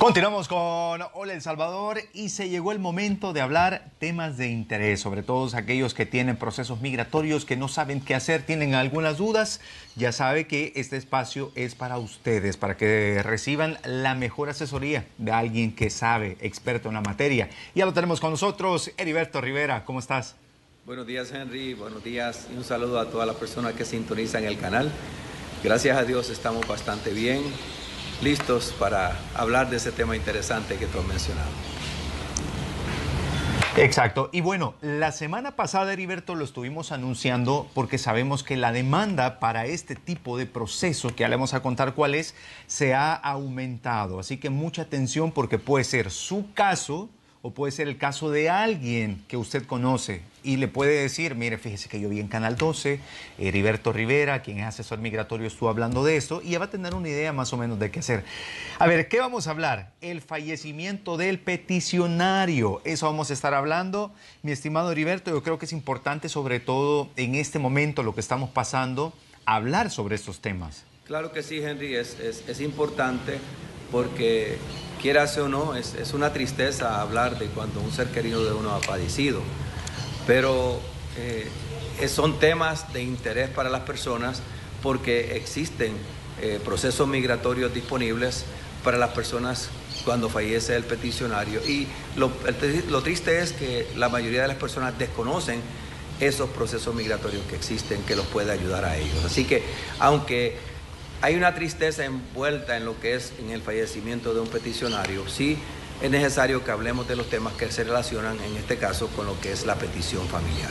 Continuamos con Hola El Salvador y se llegó el momento de hablar temas de interés, sobre todo aquellos que tienen procesos migratorios, que no saben qué hacer, tienen algunas dudas. Ya sabe que este espacio es para ustedes, para que reciban la mejor asesoría de alguien que sabe, experto en la materia. Ya lo tenemos con nosotros, Heriberto Rivera. ¿Cómo estás? Buenos días, Henry. Buenos días y un saludo a todas las personas que sintonizan el canal. Gracias a Dios estamos bastante bien, listos para hablar de ese tema interesante que tú has mencionado. Exacto. Y bueno, la semana pasada, Heriberto, lo estuvimos anunciando porque sabemos que la demanda para este tipo de proceso, que ya le vamos a contar cuál es, se ha aumentado. Así que mucha atención porque puede ser su caso o puede ser el caso de alguien que usted conoce y le puede decir, mire, fíjese que yo vi en Canal 12, Heriberto Rivera, quien es asesor migratorio, estuvo hablando de esto y ya va a tener una idea más o menos de qué hacer. A ver, ¿qué vamos a hablar? El fallecimiento del peticionario. Eso vamos a estar hablando. Mi estimado Heriberto, yo creo que es importante, sobre todo en este momento, lo que estamos pasando, hablar sobre estos temas. Claro que sí, Henry, es importante porque, quieras o no, es una tristeza hablar de cuando un ser querido de uno ha fallecido, pero son temas de interés para las personas porque existen procesos migratorios disponibles para las personas cuando fallece el peticionario y lo triste es que la mayoría de las personas desconocen esos procesos migratorios que existen que los puede ayudar a ellos. Así que aunque hay una tristeza envuelta en lo que es en el fallecimiento de un peticionario, sí es necesario que hablemos de los temas que se relacionan en este caso con lo que es la petición familiar.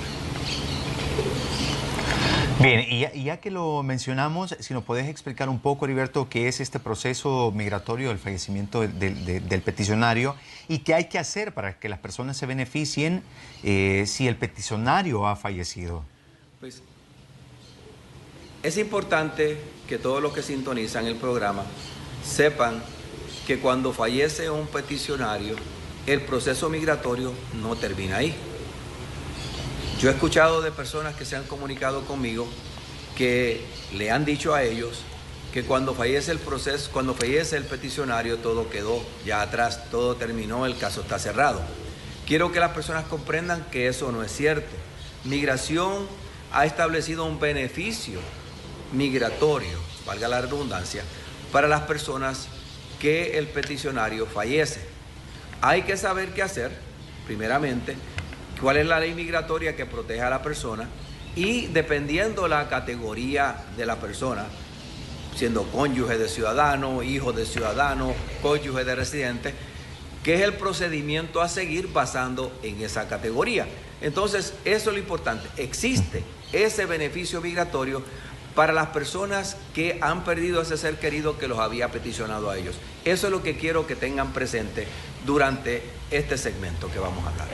Bien, y ya que lo mencionamos, si nos puedes explicar un poco, Heriberto, qué es este proceso migratorio del fallecimiento del peticionario y qué hay que hacer para que las personas se beneficien si el peticionario ha fallecido. Pues es importante que todos los que sintonizan el programa sepan que cuando fallece un peticionario, el proceso migratorio no termina ahí. Yo he escuchado de personas que se han comunicado conmigo que le han dicho a ellos que cuando fallece el proceso, cuando fallece el peticionario, todo quedó ya atrás, todo terminó, el caso está cerrado. Quiero que las personas comprendan que eso no es cierto. Migración ha establecido un beneficio migratorio, valga la redundancia, para las personas que el peticionario fallece. Hay que saber qué hacer, primeramente, cuál es la ley migratoria que protege a la persona y dependiendo la categoría de la persona, siendo cónyuge de ciudadano, hijo de ciudadano, cónyuge de residente, qué es el procedimiento a seguir basando en esa categoría. Entonces, eso es lo importante. Existe ese beneficio migratorio para las personas que han perdido a ese ser querido que los había peticionado a ellos. Eso es lo que quiero que tengan presente durante este segmento que vamos a hablar.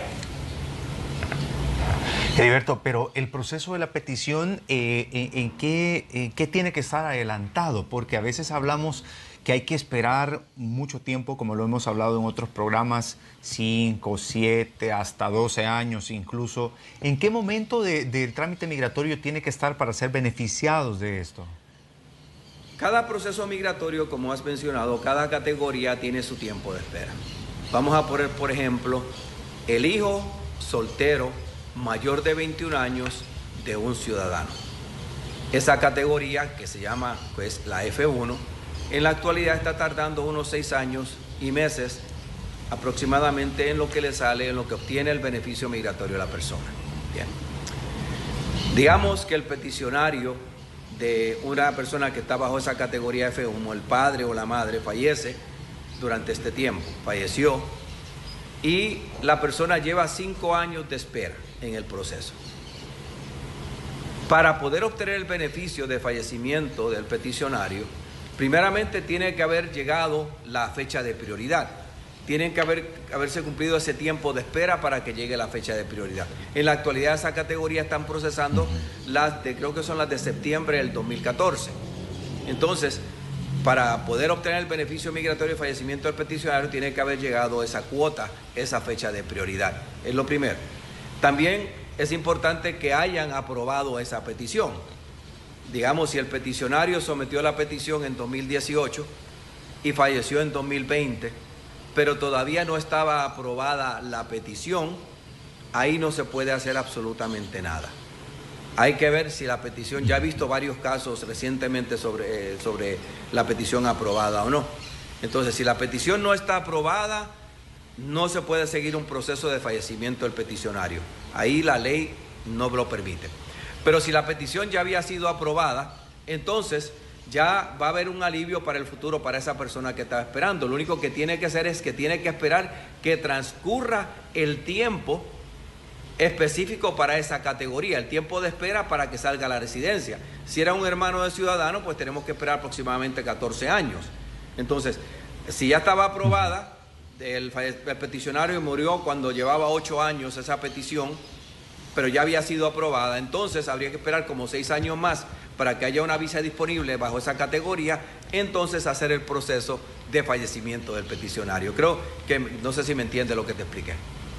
Heriberto, pero el proceso de la petición, ¿en qué tiene que estar adelantado? Porque a veces hablamos que hay que esperar mucho tiempo, como lo hemos hablado en otros programas, 5, 7, hasta 12 años incluso. ¿En qué momento del trámite migratorio tiene que estar para ser beneficiados de esto? Cada proceso migratorio, como has mencionado, cada categoría tiene su tiempo de espera. Vamos a poner, por ejemplo, el hijo soltero mayor de 21 años de un ciudadano. Esa categoría, que se llama pues la F1, en la actualidad está tardando unos 6 años y meses aproximadamente en lo que le sale, en lo que obtiene el beneficio migratorio de la persona. Bien. Digamos que el peticionario de una persona que está bajo esa categoría F1, el padre o la madre, fallece durante este tiempo, falleció, y la persona lleva 5 años de espera en el proceso. Para poder obtener el beneficio de fallecimiento del peticionario, primeramente tiene que haber llegado la fecha de prioridad. Tienen que haberse cumplido ese tiempo de espera para que llegue la fecha de prioridad. En la actualidad esa categoría están procesando creo que son las de septiembre del 2014. Entonces, para poder obtener el beneficio migratorio de fallecimiento del peticionario, tiene que haber llegado esa cuota, esa fecha de prioridad. Es lo primero. También es importante que hayan aprobado esa petición. Digamos, si el peticionario sometió la petición en 2018 y falleció en 2020, pero todavía no estaba aprobada la petición, ahí no se puede hacer absolutamente nada. Hay que ver si la petición, ya he visto varios casos recientemente sobre la petición aprobada o no. Entonces, si la petición no está aprobada, no se puede seguir un proceso de fallecimiento del peticionario. Ahí la ley no lo permite. Pero si la petición ya había sido aprobada, entonces ya va a haber un alivio para el futuro para esa persona que está esperando. Lo único que tiene que hacer es que tiene que esperar que transcurra el tiempo específico para esa categoría, el tiempo de espera para que salga a la residencia. Si era un hermano de ciudadano, pues tenemos que esperar aproximadamente 14 años. Entonces, si ya estaba aprobada, el peticionario murió cuando llevaba 8 años esa petición, pero ya había sido aprobada, entonces habría que esperar como 6 años más para que haya una visa disponible bajo esa categoría, entonces hacer el proceso de fallecimiento del peticionario. Creo que, no sé si me entiende lo que te expliqué.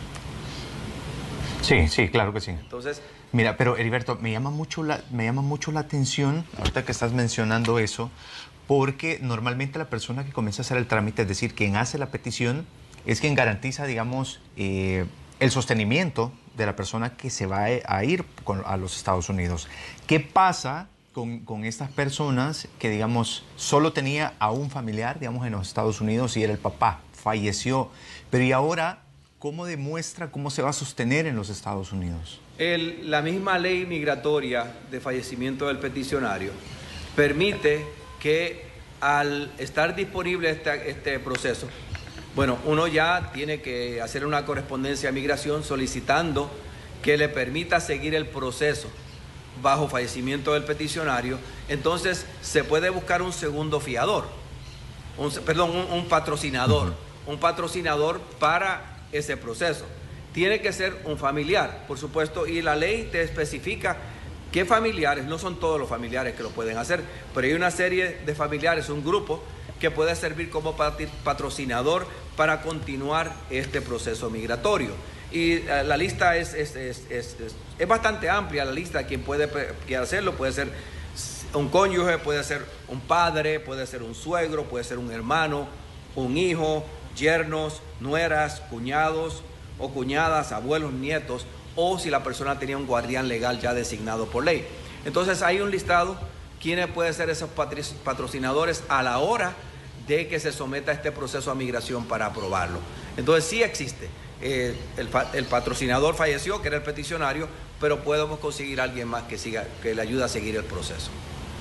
Sí, sí, claro que sí. Entonces, mira, pero Heriberto, me llama mucho la atención, ahorita que estás mencionando eso, porque normalmente la persona que comienza a hacer el trámite, es decir, quien hace la petición, es quien garantiza, digamos, el sostenimiento de la persona que se va a ir a los Estados Unidos. ¿Qué pasa con estas personas que, digamos, solo tenía a un familiar, digamos, en los Estados Unidos y era el papá, falleció, pero y ahora, ¿cómo demuestra cómo se va a sostener en los Estados Unidos? La misma ley migratoria de fallecimiento del peticionario permite que al estar disponible este proceso, bueno, uno ya tiene que hacer una correspondencia a migración solicitando que le permita seguir el proceso bajo fallecimiento del peticionario. Entonces se puede buscar un segundo fiador, un patrocinador, un patrocinador para ese proceso. Tiene que ser un familiar, por supuesto, y la ley te especifica qué familiares, no son todos los familiares que lo pueden hacer, pero hay una serie de familiares, un grupo que puede servir como patrocinador para continuar este proceso migratorio. Y la lista es bastante amplia, la lista de quien puede hacerlo. Puede ser un cónyuge, puede ser un padre, puede ser un suegro, puede ser un hermano, un hijo, yernos, nueras, cuñados o cuñadas, abuelos, nietos, o si la persona tenía un guardián legal ya designado por ley. Entonces hay un listado quiénes pueden ser esos patrocinadores a la hora de que se someta a este proceso a migración para aprobarlo. Entonces sí existe. El patrocinador falleció, que era el peticionario, pero podemos conseguir a alguien más que le ayude a seguir el proceso.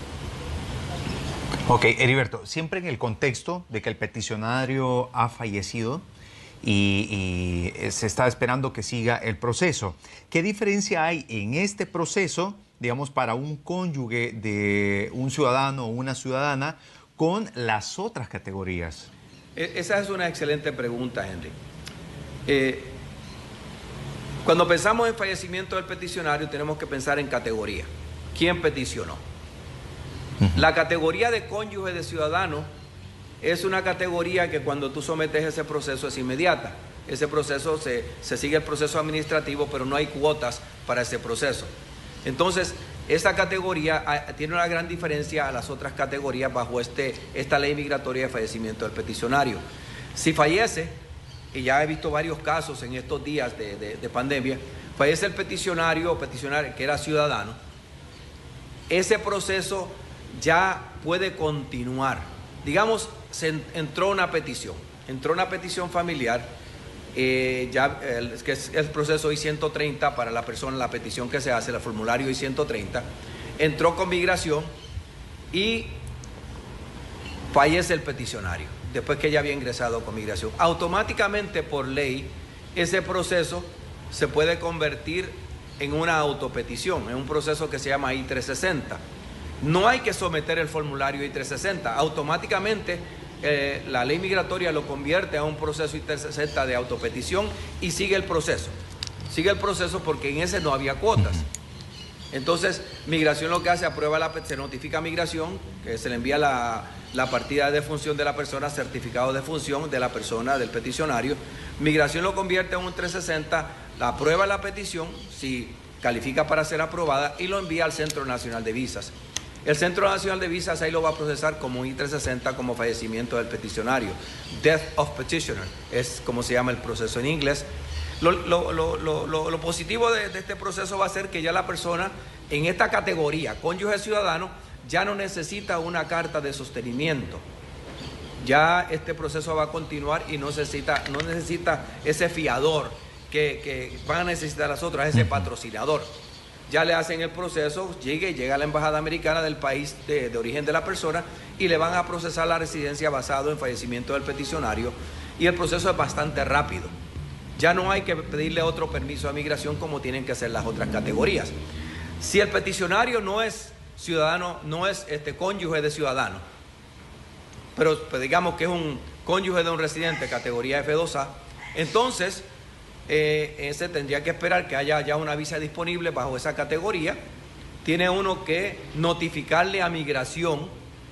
Ok, Heriberto, siempre en el contexto de que el peticionario ha fallecido y se está esperando que siga el proceso, ¿qué diferencia hay en este proceso, digamos, para un cónyuge de un ciudadano o una ciudadana con las otras categorías? Esa es una excelente pregunta, Henry. Cuando pensamos en fallecimiento del peticionario, tenemos que pensar en categoría. ¿Quién peticionó? La categoría de cónyuge de ciudadano es una categoría que cuando tú sometes ese proceso es inmediata. Ese proceso se sigue el proceso administrativo, pero no hay cuotas para ese proceso. Entonces, esta categoría tiene una gran diferencia a las otras categorías bajo esta ley migratoria de fallecimiento del peticionario. Si fallece, y ya he visto varios casos en estos días de pandemia, fallece el peticionario o peticionaria que era ciudadano, ese proceso ya puede continuar. Digamos, entró una petición familiar, que es el proceso I-130 para la persona, la petición que se hace, el formulario I-130, entró con migración y fallece el peticionario, después que ya había ingresado con migración. Automáticamente, por ley, ese proceso se puede convertir en una autopetición, en un proceso que se llama I-360. No hay que someter el formulario I-360, automáticamente la ley migratoria lo convierte a un proceso I-360 de autopetición y sigue el proceso. Sigue el proceso porque en ese no había cuotas. Entonces, migración lo que hace, se notifica a migración, que se le envía la partida de defunción de la persona, certificado de defunción de la persona, del peticionario. Migración lo convierte en un 360, aprueba la petición, si califica para ser aprobada, y lo envía al Centro Nacional de Visas. El Centro Nacional de Visas ahí lo va a procesar como un I-360, como fallecimiento del peticionario. Death of Petitioner es como se llama el proceso en inglés. Lo positivo de este proceso va a ser que ya la persona en esta categoría, cónyuge ciudadano, ya no necesita una carta de sostenimiento. Ya este proceso va a continuar y no necesita ese fiador que van a necesitar las otras, ese patrocinador. Ya le hacen el proceso, llega a la embajada americana del país de origen de la persona y le van a procesar la residencia basado en fallecimiento del peticionario, y el proceso es bastante rápido. Ya no hay que pedirle otro permiso de migración como tienen que hacer las otras categorías. Si el peticionario no es ciudadano, no es cónyuge de ciudadano, pero digamos que es un cónyuge de un residente categoría F2A, entonces ese tendría que esperar que haya ya una visa disponible bajo esa categoría. Tiene uno que notificarle a migración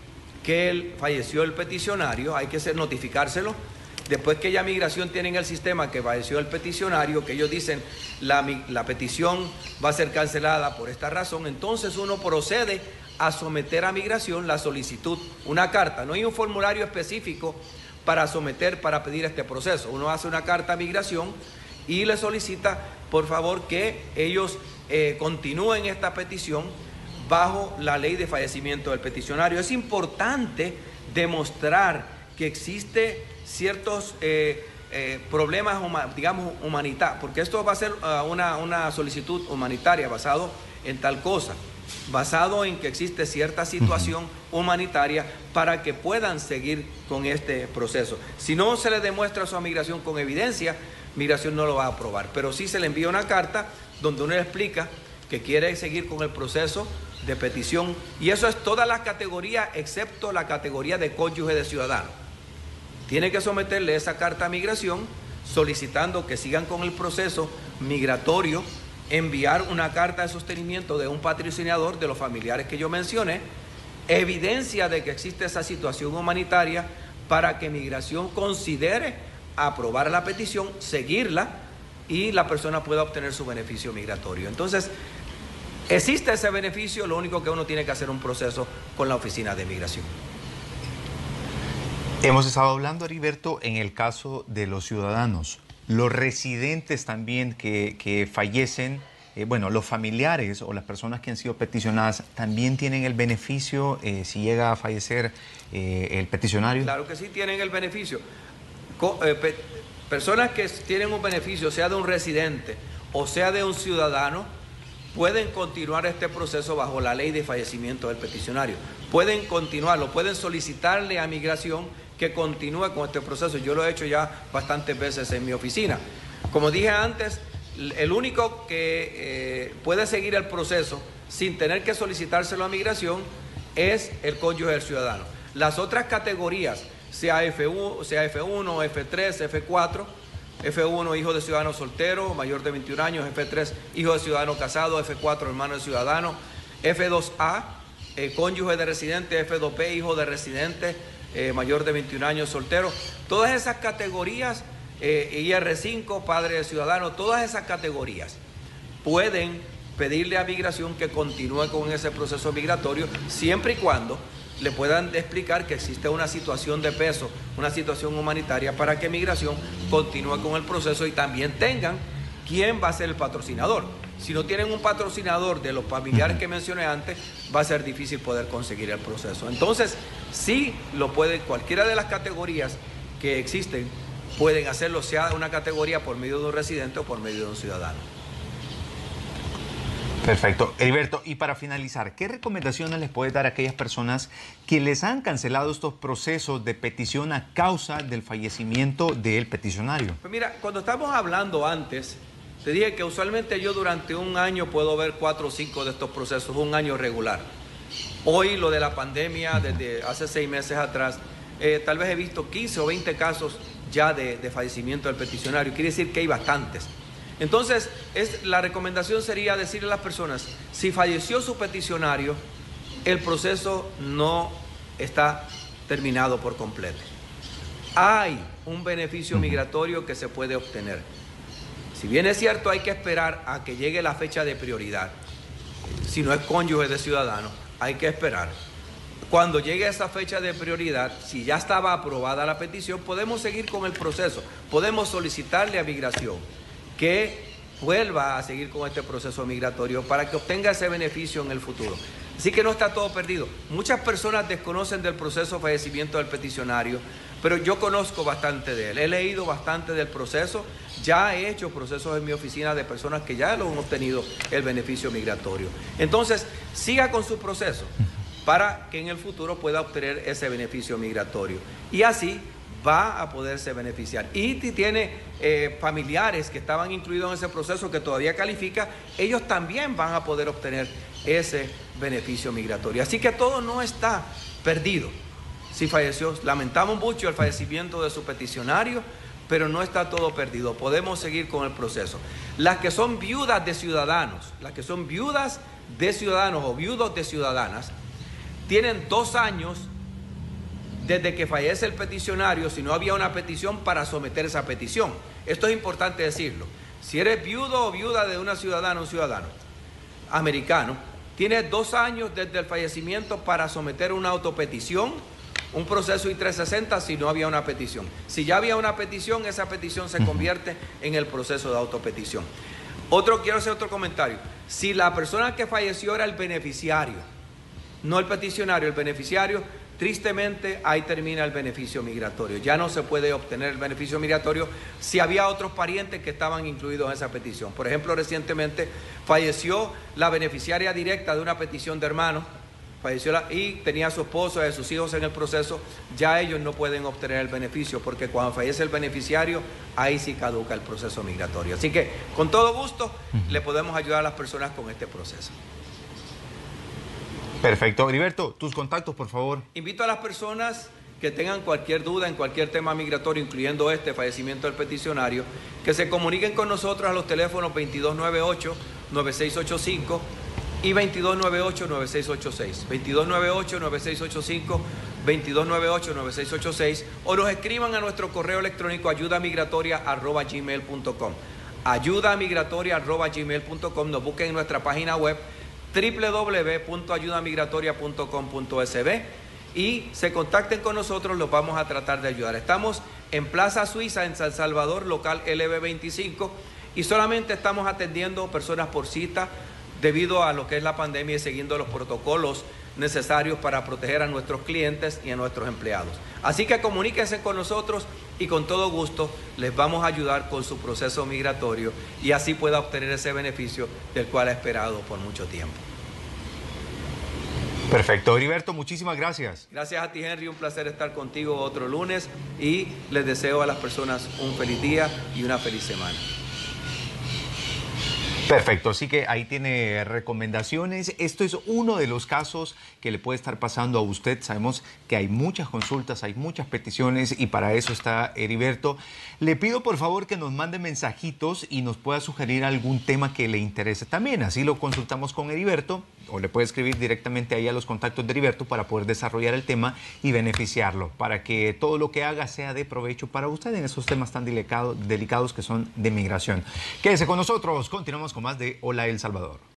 que falleció el peticionario, hay que notificárselo. Después que ya migración tiene en el sistema que falleció el peticionario, que ellos dicen la petición va a ser cancelada por esta razón, entonces uno procede a someter a migración la solicitud, una carta. No hay un formulario específico para pedir este proceso. Uno hace una carta a migración y le solicita, por favor, que ellos continúen esta petición bajo la ley de fallecimiento del peticionario. Es importante demostrar que existe ciertos problemas, digamos, humanitarios, porque esto va a ser una solicitud humanitaria basado en tal cosa, basado en que existe cierta situación humanitaria para que puedan seguir con este proceso. Si no se le demuestra eso a migración con evidencia, migración no lo va a aprobar, pero sí se le envía una carta donde uno le explica que quiere seguir con el proceso de petición, y eso es todas las categorías excepto la categoría de cónyuge de ciudadano. Tiene que someterle esa carta a migración solicitando que sigan con el proceso migratorio, enviar una carta de sostenimiento de un patrocinador de los familiares que yo mencioné, evidencia de que existe esa situación humanitaria para que migración considere aprobar la petición, seguirla, y la persona pueda obtener su beneficio migratorio. Entonces, existe ese beneficio, lo único que uno tiene que hacer un proceso con la oficina de migración. Hemos estado hablando, Heriberto, en el caso de los ciudadanos, los residentes también que fallecen, bueno, los familiares o las personas que han sido peticionadas también tienen el beneficio si llega a fallecer el peticionario. Claro que sí tienen el beneficio. Personas que tienen un beneficio, sea de un residente o sea de un ciudadano, pueden continuar este proceso bajo la ley de fallecimiento del peticionario. Pueden continuarlo, pueden solicitarle a migración que continúe con este proceso. Yo lo he hecho ya bastantes veces en mi oficina. Como dije antes, el único que puede seguir el proceso sin tener que solicitárselo a migración es el cónyuge del ciudadano. Las otras categorías, sea F1, F3, F4, F1 hijo de ciudadano soltero, mayor de 21 años, F3 hijo de ciudadano casado, F4 hermano de ciudadano, F2A cónyuge de residente, F2B hijo de residente, mayor de 21 años soltero. Todas esas categorías, IR5 padre de ciudadano, todas esas categorías pueden pedirle a migración que continúe con ese proceso migratorio siempre y cuando le puedan explicar que existe una situación de peso, una situación humanitaria para que migración continúe con el proceso, y también tengan quién va a ser el patrocinador. Si no tienen un patrocinador de los familiares que mencioné antes, va a ser difícil poder conseguir el proceso. Entonces, sí lo pueden, cualquiera de las categorías que existen, pueden hacerlo, sea una categoría por medio de un residente o por medio de un ciudadano. Perfecto. Heriberto, y para finalizar, ¿qué recomendaciones les puede dar a aquellas personas que les han cancelado estos procesos de petición a causa del fallecimiento del peticionario? Pues mira, cuando estamos hablando antes, te dije que usualmente yo durante un año puedo ver 4 o 5 de estos procesos, un año regular. Hoy lo de la pandemia, desde hace 6 meses atrás, tal vez he visto 15 o 20 casos ya de fallecimiento del peticionario. Quiere decir que hay bastantes. Entonces, la recomendación sería decirle a las personas, si falleció su peticionario, el proceso no está terminado por completo. Hay un beneficio migratorio que se puede obtener. Si bien es cierto, hay que esperar a que llegue la fecha de prioridad, si no es cónyuge de ciudadano, hay que esperar. Cuando llegue esa fecha de prioridad, si ya estaba aprobada la petición, podemos seguir con el proceso. Podemos solicitarle a Migración que vuelva a seguir con este proceso migratorio para que obtenga ese beneficio en el futuro. Así que no está todo perdido. Muchas personas desconocen del proceso de fallecimiento del peticionario, pero yo conozco bastante de él. He leído bastante del proceso. Ya he hecho procesos en mi oficina de personas que ya lo han obtenido el beneficio migratorio. Entonces, siga con su proceso para que en el futuro pueda obtener ese beneficio migratorio. Y así va a poderse beneficiar. Y si tiene familiares que estaban incluidos en ese proceso que todavía califica, ellos también van a poder obtener ese beneficio migratorio. Así que todo no está perdido. Si falleció, lamentamos mucho el fallecimiento de su peticionario, pero no está todo perdido. Podemos seguir con el proceso. Las que son viudas de ciudadanos, o viudos de ciudadanas, tienen 2 años desde que fallece el peticionario, si no había una petición, para someter esa petición. Esto es importante decirlo. Si eres viudo o viuda de un ciudadano americano, tienes 2 años desde el fallecimiento para someter una autopetición, un proceso I-360 si no había una petición. Si ya había una petición, esa petición se convierte en el proceso de autopetición. Quiero hacer otro comentario. Si la persona que falleció era el beneficiario, no el peticionario, el beneficiario, tristemente ahí termina el beneficio migratorio. Ya no se puede obtener el beneficio migratorio si había otros parientes que estaban incluidos en esa petición. Por ejemplo, recientemente falleció la beneficiaria directa de una petición de hermano, y tenía a su esposo y a sus hijos en el proceso. Ya ellos no pueden obtener el beneficio porque cuando fallece el beneficiario, ahí sí caduca el proceso migratorio. Así que con todo gusto le podemos ayudar a las personas con este proceso. Perfecto. Heriberto, tus contactos, por favor. Invito a las personas que tengan cualquier duda en cualquier tema migratorio, incluyendo este fallecimiento del peticionario, que se comuniquen con nosotros a los teléfonos 2298-9685 y 2298-9686. 2298-9685, 2298-9686, o nos escriban a nuestro correo electrónico ayudamigratoria@gmail.com. ayudamigratoria@gmail.com. Nos busquen en nuestra página web www.ayudamigratoria.com.sb y se contacten con nosotros, los vamos a tratar de ayudar. Estamos en Plaza Suiza, en San Salvador, local LB25, y solamente estamos atendiendo personas por cita debido a lo que es la pandemia y siguiendo los protocolos necesarios para proteger a nuestros clientes y a nuestros empleados. Así que comuníquense con nosotros y con todo gusto les vamos a ayudar con su proceso migratorio y así pueda obtener ese beneficio del cual ha esperado por mucho tiempo. Perfecto. Heriberto, muchísimas gracias. Gracias a ti, Henry. Un placer estar contigo otro lunes y les deseo a las personas un feliz día y una feliz semana. Perfecto, así que ahí tiene recomendaciones. Esto es uno de los casos que le puede estar pasando a usted. Sabemos que hay muchas consultas, hay muchas peticiones y para eso está Heriberto. Le pido por favor que nos mande mensajitos y nos pueda sugerir algún tema que le interese también. Así lo consultamos con Heriberto o le puede escribir directamente ahí a los contactos de Heriberto para poder desarrollar el tema y beneficiarlo, para que todo lo que haga sea de provecho para usted en esos temas tan delicados que son de migración. Quédese con nosotros, continuamos con más de Hola El Salvador.